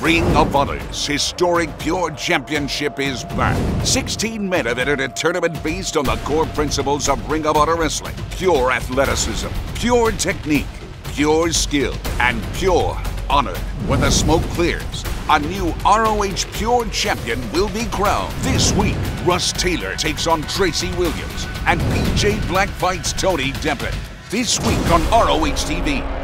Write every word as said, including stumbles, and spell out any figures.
Ring of Honor's historic Pure Championship is back. sixteen men have entered a tournament based on the core principles of Ring of Honor Wrestling. Pure athleticism, pure technique, pure skill, and pure honor. When the smoke clears, a new R O H Pure Champion will be crowned. This week, Russ Taylor takes on Tracy Williams, and P J Black fights Tony Deppen. This week on R O H T V.